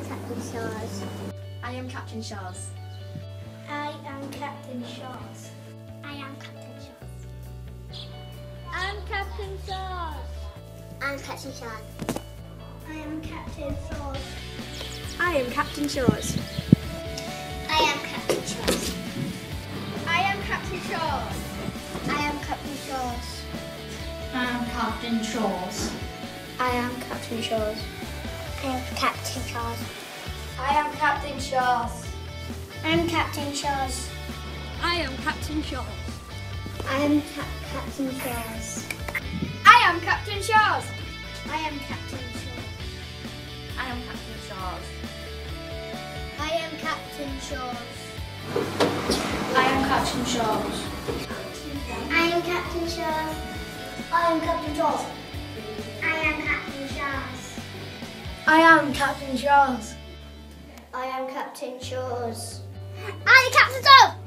Captain Shaw's. I am Captain Shaw's. I am Captain Shaw's. I am Captain Shaw's. I'm Captain Shaw's. I'm Captain Shaw's. I am Captain Shaw's. I am Captain Shaw's. I am Captain Shaw's. I am Captain Shaw's. I am Captain Shaw's. I am Captain Shaw's. I am Captain Shaw's. I am Captain Shaw's. I am Captain Shaw's. I'm Captain Shaw's. I am Captain Shaw's. I'm Captain Shaw's. I am Captain Shaw's. I am Captain Shaw's. I am Captain Shaw's. I am Captain Shaw's. I am Captain Shaw's. I am Captain Shaw's. I am Captain Shaw's. I am Captain Shaw's. I am Captain Shaw's. I am Captain Shaw's. I am Captain Shaw's.